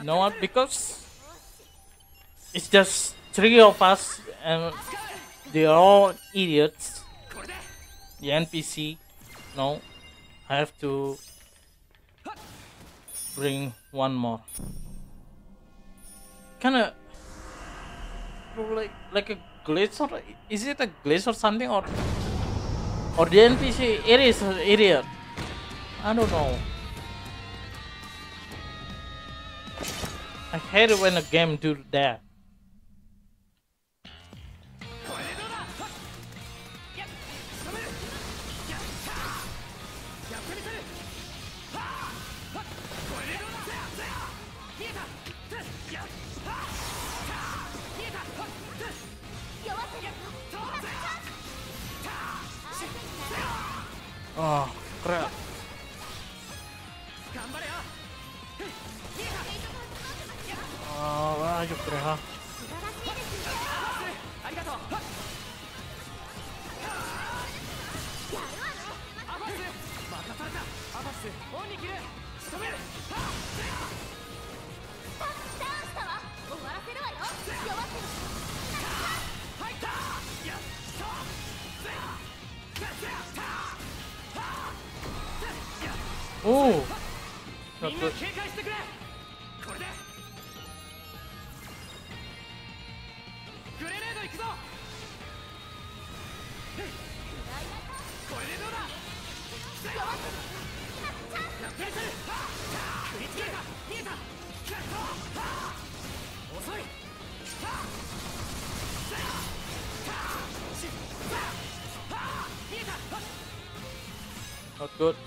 know what? Because it's just three of us and they're all idiots. The NPC. No, I have to bring one more. Kinda like a glitch, or is it a glitch or something, or the NPC it is an idiot. I don't know. I hate it when a game do that. Oh crap. Oh, ayok kere ha. Oh, not good. Not good.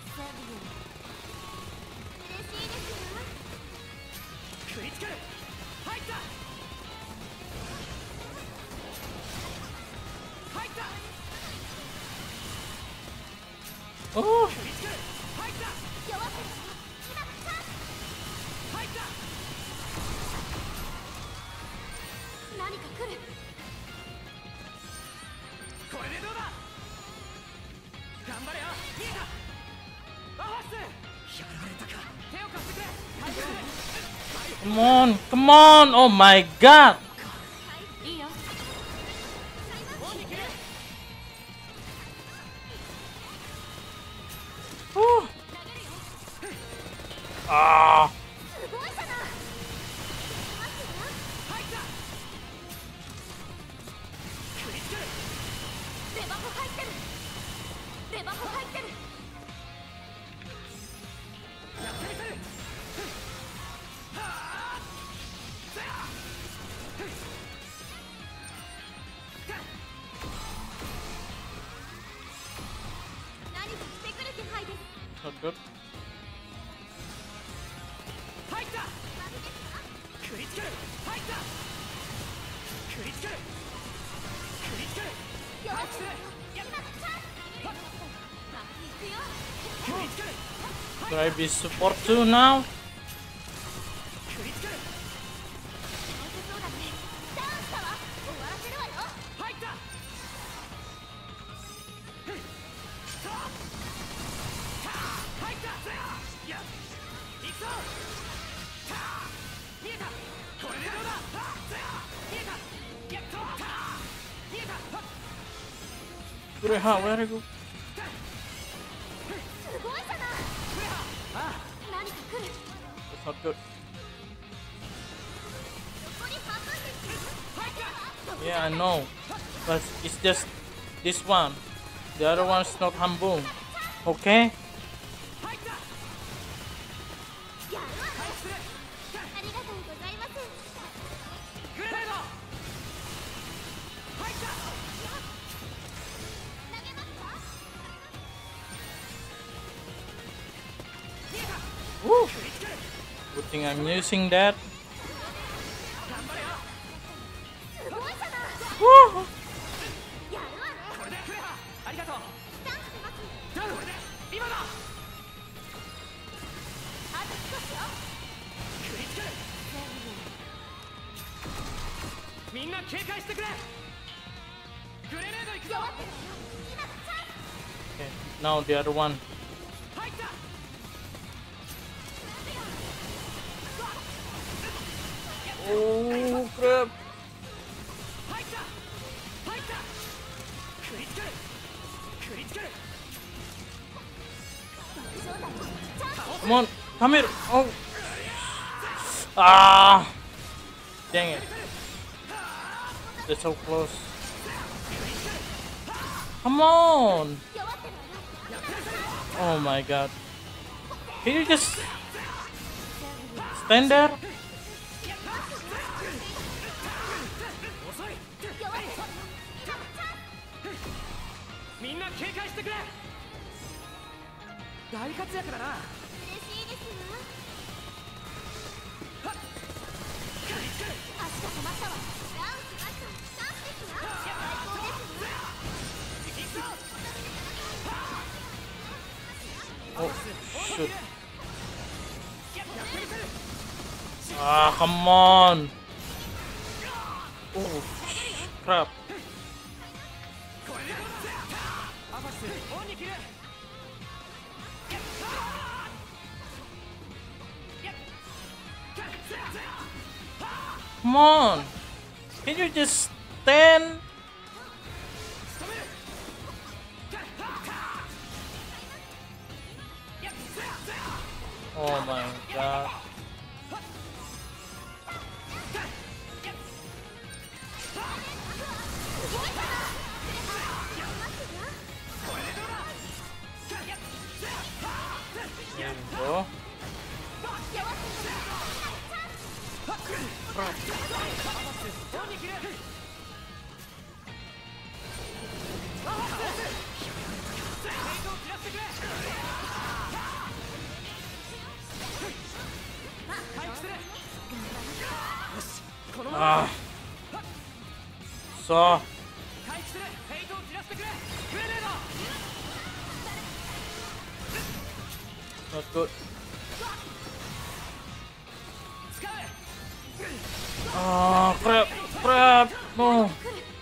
Oh. Come on, come on! Oh my god! Whew. Ah! Not good. Should I be support too now? Where I go? That's not good. Yeah, I know. But it's just this one. The other one's not humble. Okay? Woo. Good thing I'm using that. Woo. Okay, now the other one. Oh crap. Come on, come here. Oh. Ah. Dang it. They're so close. Come on. Oh my god. Can you just stand there? Oh shoot. Ah, come on. Oh crap. Come on. Can you just stand? Oh my god. There we go. Ah. So. Not good. Oh crap, crap, no.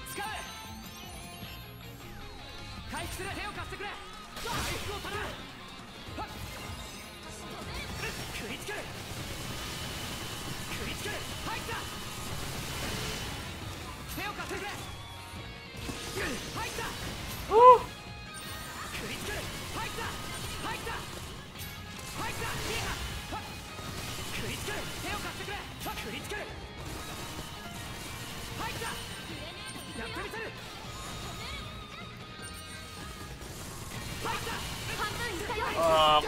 Woo. Oh,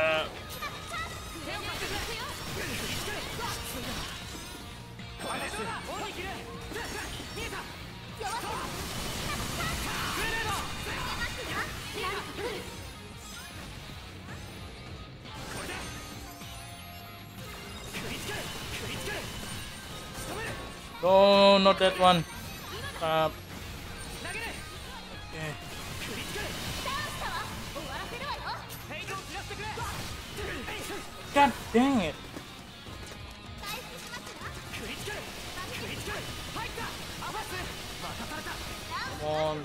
no, not that one. Okay. God dang it. Come on.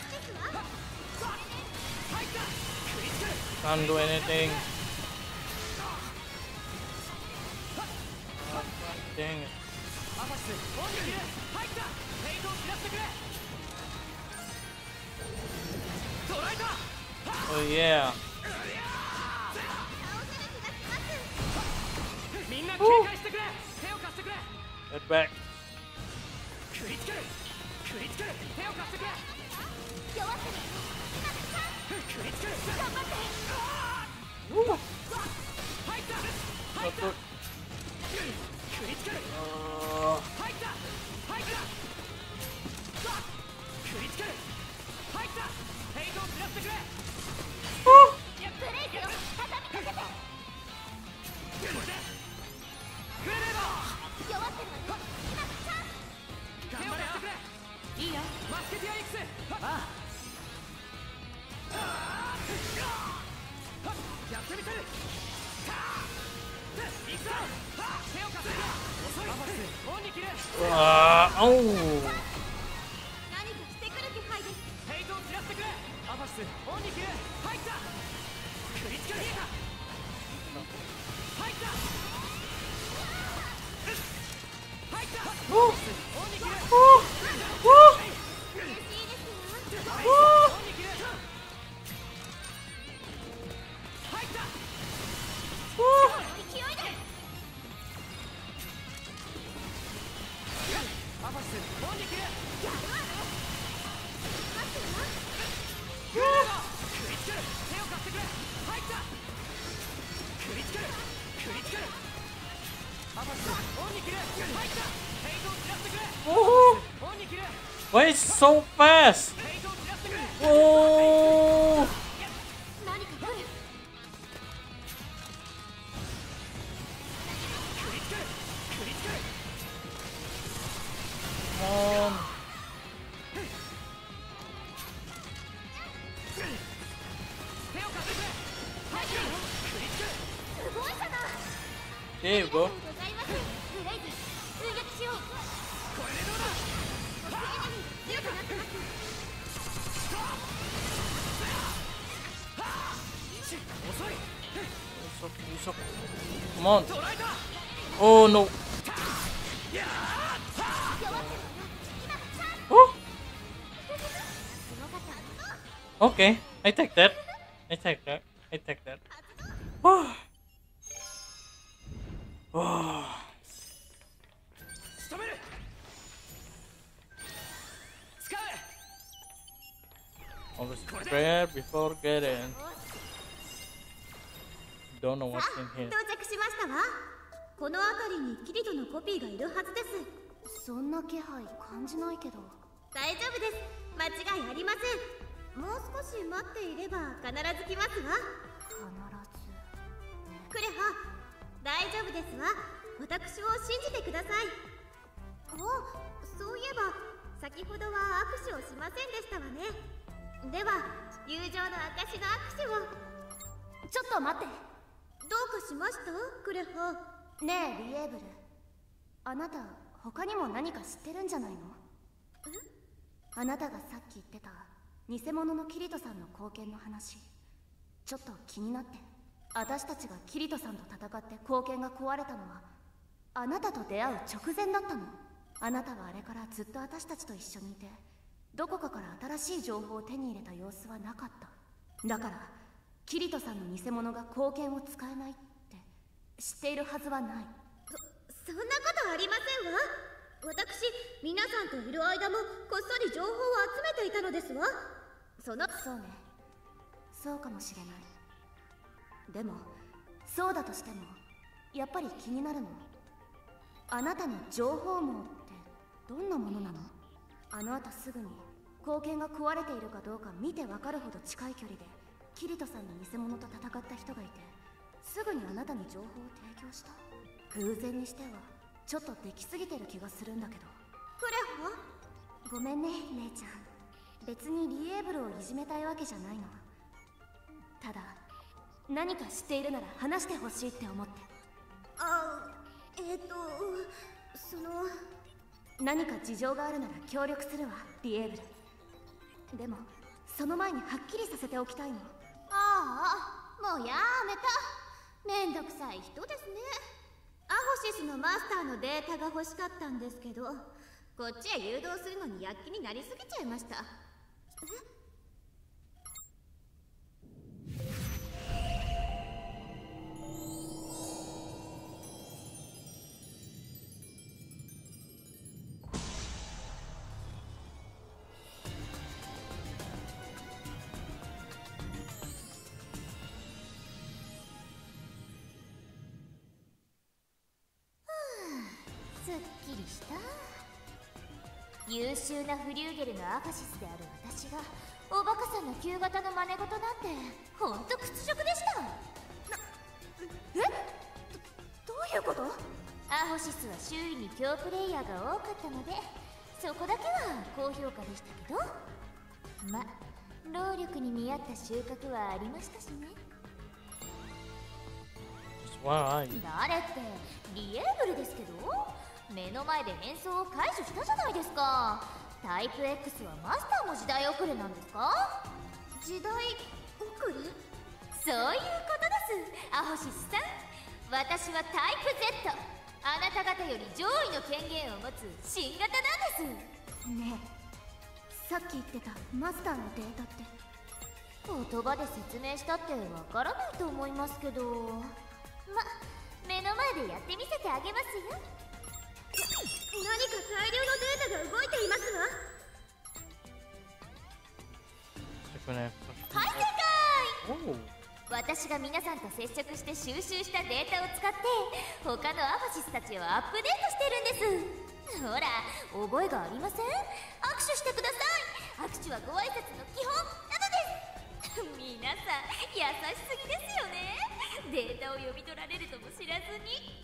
Can't do anything. Oh, God dang it. Oh yeah. Woo. Get back. Woo. Not good. Oh. Why is so fast? Oh! Come on. There you go. Come on. Oh no. Oh. Okay, I take that. I take that. I take that. Oh. Oh. Always prepare before getting. Don't know what's in here. 到着しましたわ。この辺りにキリトのコピーがいるはずです。そんな気配感じないけど。大丈夫です。間違いありません。もう少し待っていれば必ず来ますわ。必ず。クレハ、大丈夫ですわ。私を信じてください。お、そういえば先ほどは握手をしませんでしたわね。では友情の証の握手を。ちょっと待って。どうかしました？クレハ。ねえリエーブル、あなた他にも何か知ってるんじゃないの？あなたがさっき言ってた偽物のキリトさんの貢献の話、ちょっと気になって。私たちがキリトさんと戦って貢献が壊れたのはあなたと出会う直前だったの。あなたはあれからずっと私たちと一緒にいて、どこかから新しい情報を手に入れた様子はなかった。だからキリトさんの偽物が貢献を使えないって知っているはずはない。そんなことありませんわ。私、皆さんといる間もこっそり情報を集めていたのですわ。そうね、そうかもしれない。でもそうだとしてもやっぱり気になるの。あなたの情報網ってどんなものなの？あの後すぐに貢献が壊れているかどうか見てわかるほど近い距離でキリトさんの偽物と戦った人がいて、すぐにあなたに情報を提供した。偶然にしてはちょっとできすぎてる気がするんだけど。クレハ？ごめんね姉ちゃん、別にリエーブルをいじめたいわけじゃないの。ただ何か知っているなら話してほしいって思って。何か事情があるなら協力するわリエーブル。でもその前にはっきりさせておきたいの。ああ、もうやめた。めんどくさい人ですね。アホシスのマスターのデータが欲しかったんですけど、こっちへ誘導するのに躍起になりすぎちゃいました。すっきりした。優秀なフリューゲルのアファシスである私がおバカさんの旧型の真似事なんてほんと屈辱でした。どういうこと？アファシスは周囲に強プレイヤーが多かったのでそこだけは高評価でしたけど、ま、労力に見合った収穫はありましたしね。誰ってリエーブルですけど、目の前で変装を解除したじゃないですか。タイプ X はマスターも時代遅れなんですか？時代遅れ？そういうことです、アホシスさん。私はタイプ Z、 あなた方より上位の権限を持つ新型なんですね。え、さっき言ってたマスターのデータって言葉で説明したってわからないと思いますけど、目の前でやってみせてあげますよ。何か大量のデータが動いていますわ。はい、正解。私が皆さんと接触して収集したデータを使って他のアファシスたちをアップデートしてるんです。 ほら、覚えがありません？握手してください。握手はご挨拶の基本なのです。皆さん優しすぎですよね。データを読み取られるとも知らずに。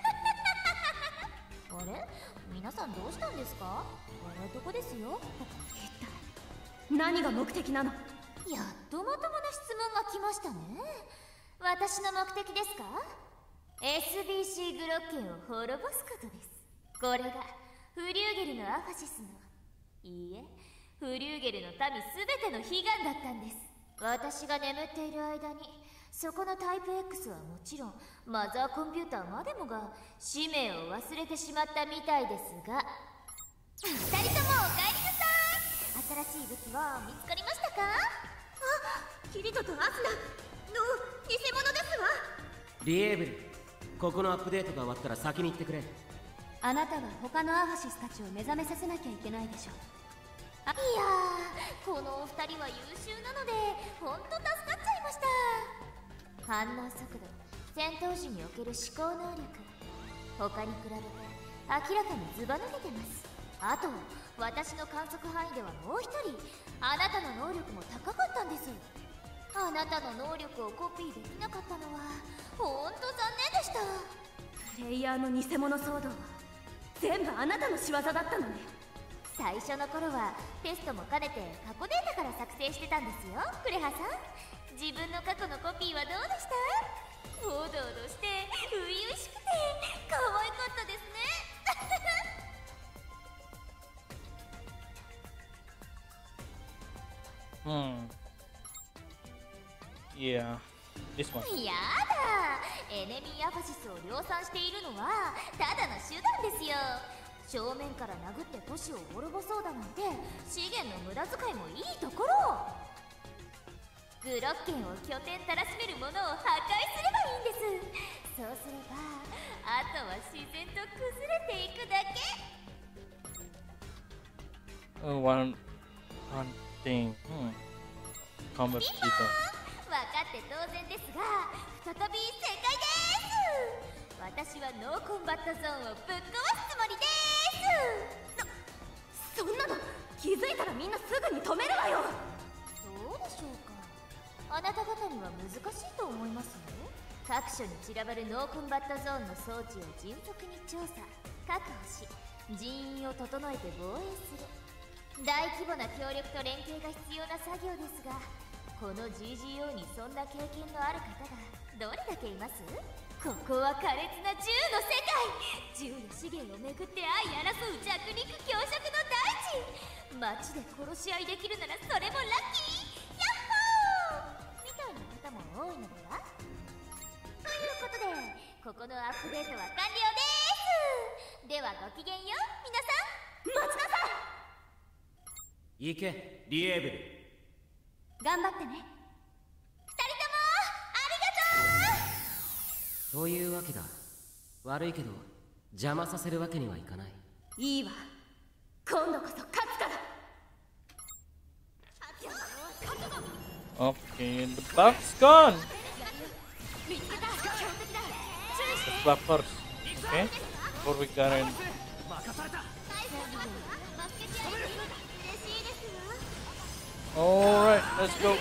あれ、皆さんどうしたんですか？笑うとこですよ。一体何が目的なの？やっとまともな質問が来ましたね。私の目的ですか？ SBC グロッケンを滅ぼすことです。これがフリューゲルのアファシスの、いいえ、フリューゲルの民すべての悲願だったんです。私が眠っている間にそこのタイプ X はもちろんマザーコンピューターまでもが使命を忘れてしまったみたいですが、2人ともお帰りなさい。新しい武器は見つかりましたか？あ、キリトとアスナの偽物ですわ。 リエーブル、ここのアップデートが終わったら先に行ってくれ。 あなたは他のアファシスたちを目覚めさせなきゃいけないでしょう。いやー、このお二人は優秀なのでほんと助かっちゃいました。反応速度、戦闘時における思考能力、他に比べて明らかにずば抜けてます。あと私の観測範囲ではもう一人あなたの能力も高かったんです。あなたの能力をコピーできなかったのはほんと残念でした。プレイヤーの偽物騒動は全部あなたの仕業だったのね。最初の頃はテストも兼ねて過去データから作成してたんですよ。クレハさん、自分の過去のコピーはどうでした？おどおどして初々しくて可愛かったですね。 Yeah, this one. やだ、エネミーアファシスを量産しているのはただの手段ですよ。正面から殴って都市を滅ぼそうだなんて資源の無駄遣いもいいところ。グロッケンを拠点たらしめるものを破壊すればいいんです。そうすればあとは自然と崩れていくだけ。 One thing. Combat Cheetah. 分かって当然ですが、再び正解です。私はノーコンバットゾーンをぶっ壊すつもりです。そんなの気づいたらみんなすぐに止めるわよ。そうでしょうか。あなた方には難しいと思いますよ。各所に散らばるノーコンバットゾーンの装置を迅速に調査確保し、人員を整えて防衛する大規模な協力と連携が必要な作業ですが、この GGO にそんな経験のある方がどれだけいます？ここは苛烈な銃の世界。銃や資源をめぐって相争う弱肉強食の大地。街で殺し合いできるならそれもラッキー。ヤッホーみたいな方も多いのでは？ということでここのアップデートは完了です。ではごきげんよう皆さん。待ちなさい。 行け、リエーブル。 頑張ってね。2人ともありがとう。 というわけだ。悪いけど邪魔させるわけにはいかない。 いいわ、今度こそ勝つから。 Okay, the bug's gone. The bug first. Okay, before we got in. Alright, let's go.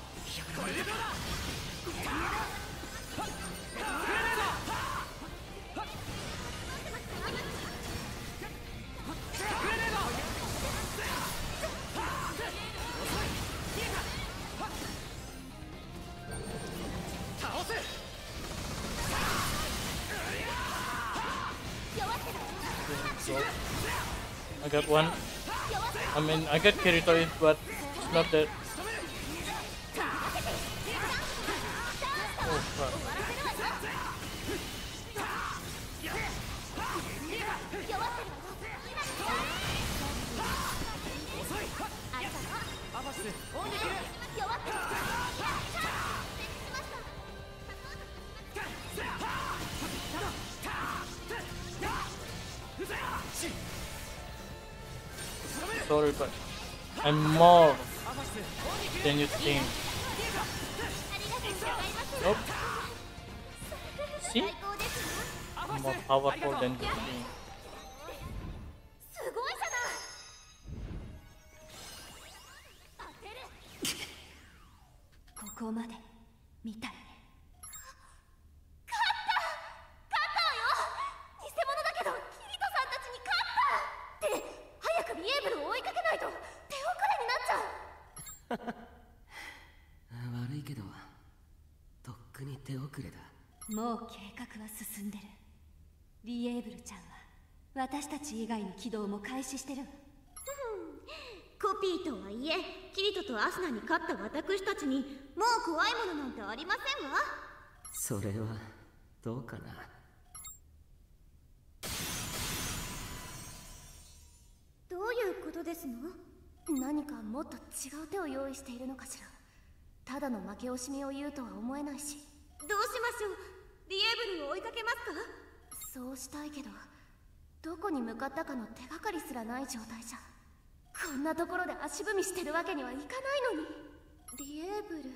I got one. I mean, I got Kirito, but it's not that. Oh fuck. Sorry, but I'm more than you think. Nope. See? I'm more powerful than you think. くに手遅れだ。 もう計画は進んでる。リエーブルちゃんは私たち以外の起動も開始してる。 コピーとはいえキリトとアスナに勝った私たちにもう怖いものなんてありませんわ。 それはどうかな。 どういうことですの？ 何かもっと違う手を用意しているのかしら。ただの負け惜しみを言うとは思えないし。 どうしましょう。リエーブルを追いかけますか？ そうしたいけど、どこに向かったかの手がかりすらない状態じゃ。こんなところで足踏みしてるわけにはいかないのに。 リエーブル。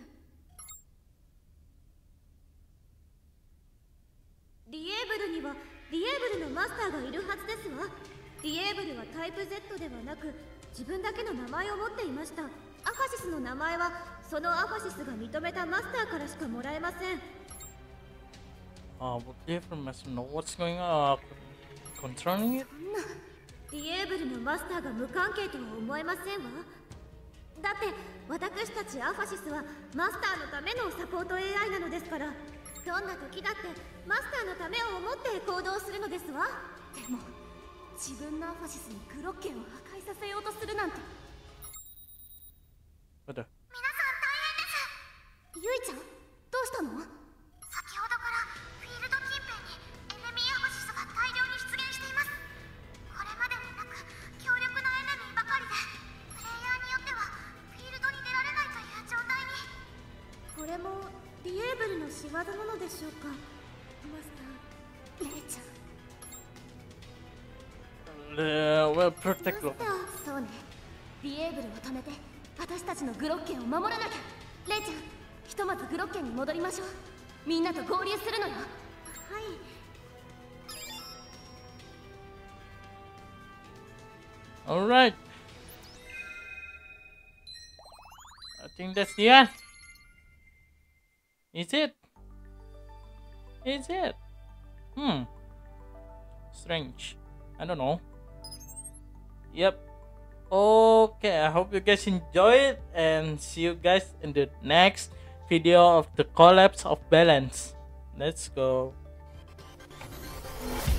リエーブルにはリエーブルのマスターがいるはずですわ。リエーブルはタイプ Z ではなく自分だけの名前を持っていました。アファシスの名前はそのアファシスが認めたマスターからしかもらえません。 Would the information know what's going on concerning it? リエーブルのマスターが無関係とは思えませんわ。だって私たちアファシスはマスターのためのサポート AI なのですから、どんな時だってマスターのためを思って行動するのですわ。 でも自分のアファシスにグロッケンを破壊させようとするなんて。 What the? 皆さん大変です。 ゆいちゃん、どうしたの？ 先ほどからフィールド近辺にエネミーアファシスが大量に出現しています。これまでになく強力なエネミーばかりで、プレイヤーによってはフィールドに出られないという状態に。これもリエーブルの仕業なのでしょうか？マスター。 レイちゃん。 Well, protect them. そうね。リエーブルを止めて私たちのグロッケンを守らなきゃ。レイちゃん、ひとまずグロッケンに戻りましょう。みんなと合流するのよ。 はい。 Alright. I think that's the end. Is it? Is it? Strange. I don't know. Yep. Okay, I hope you guys enjoy it and see you guys in the next video of the collapse of balance. Let's go.